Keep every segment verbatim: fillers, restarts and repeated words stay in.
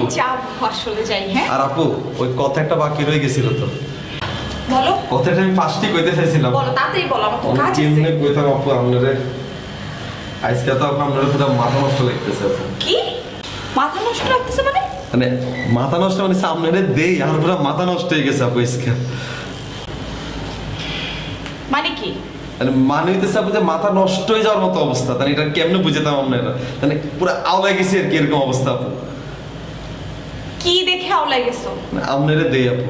আসলে যাই। হ্যাঁ আর আপু ওই কথা একটা বাকি রয়ে গেছিল তো, বলো। কথাটা আমি ফার্স্টে কইতে চাইছিলাম। বলো তাড়াতাড়ি বলো, আমার তো কাজ আছে। কেমনে কইতাম আপু আপনারে, আজকে তো আপু আপনারে পুরো মাথা নষ্ট লাগতেছে আপু। কি মাথা নষ্ট লাগতেছে মানে? মানে মাথা নষ্ট মানে সামনে দেই আর পুরো মাথা নষ্ট হয়ে গেছে আপু আজকে। মানে কি? মানে মানে হইতেছে আপু যে মাথা নষ্ট হয়ে যাওয়ার মতো অবস্থা, তাহলে এটা কেমনে বুঝাতাম আপনারা, মানে পুরো আওলা গেছে আর কি এরকম অবস্থা আপু। কি দেখে আওলা গেছো? আপনারে দেই আপু।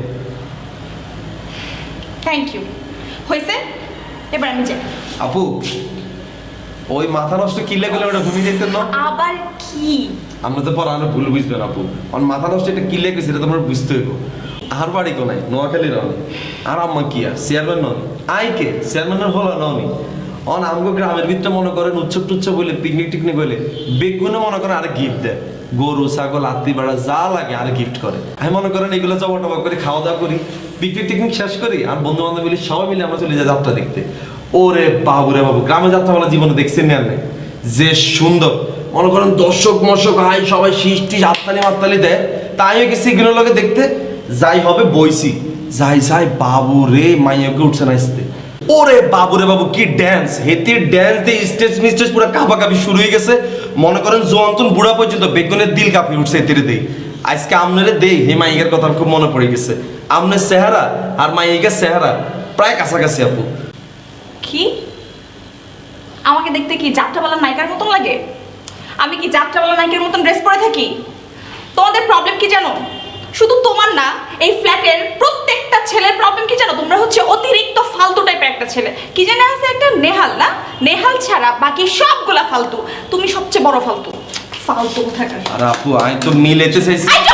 থ্যাংক ইউ, হইছে এবার আমি যাই। আপু ওই মাথা নষ্ট কি লাগলে ওটা ঘুমিয়ে যেতেন না? আবার কি? আমরা তো পরে আরো ভুল বুঝবেন আপু, আর মাথা নষ্ট এটা কি লেগে সেটা তোমার বুঝতে হইব। আর বাড়ি কো নাই নোয়াখালী রন, আর আম্মা কি আর চেয়ারম্যান নন, আইকে চেয়ারম্যানের হলো ননি। অন আমগো গ্রামের ভিতরে মনে করেন উৎসব টুৎসব বলে পিকনিক টিকনিক বলে বেগুনে মনে করেন আর গিফট দেয়, গরু ছাগল আত্মি বাড়া যা লাগে আর গিফট করে। আমি মনে করেন এগুলো জবা টবা করে খাওয়া দাওয়া করি, পিকনিক টিকনিক শেষ করি, আর বন্ধু বান্ধব মিলে সবাই মিলে আমরা চলে যাই যাত্রা দেখতে। ওরে বাবু রে বাবু, গ্রামে যাত্রা বলা জীবনে দেখছেন না নাই, যে সুন্দর মনে করেন দর্শক মর্শক হাই সবাই সৃষ্টি হাততালি মাততালি দেয়, তাই গেছি এগুলো লোকে দেখতে যাই হবে বইছি যাই যাই বাবু রে মাইয়াকে উঠছে না আসতে। ওরে বাবু রে বাবু কি ড্যান্স, হেতে ড্যান্স দিয়ে স্টেজ মিস্টেজ পুরো কাঁপা কাঁপি শুরু হয়ে গেছে। মনে করেন জোয়ান্তন বুড়া পর্যন্ত বেগুনের দিল কাঁপি উঠছে এতে দেই। আজকে আমনের দেই হে মাইয়ার কথা খুব মনে পড়ে গেছে, আমনের চেহারা আর মাইয়ার চেহারা প্রায় কাছাকাছি আপু। কি আমাকে দেখতে কি যাত্রাপালার নায়িকার মতন লাগে? আমি কি যাত্রাপালার নায়িকার মতন ড্রেস পরে থাকি? তোমাদের প্রবলেম কি জানো? শুধু তোমার না, এই ফ্ল্যাটের প্রত্যেকটা ছেলের প্রবলেম কি জানো? তোমরা হচ্ছে অতিরিক্ত ফালতু টাইপের একটা ছেলে। কি জানে আছে একটা নেহাল, না নেহাল ছাড়া বাকি সবগুলা ফালতু, তুমি সবচেয়ে বড় ফালতু। ফালতু কোথাকার। আর আপু আমি তো মিলেতে চাইছি।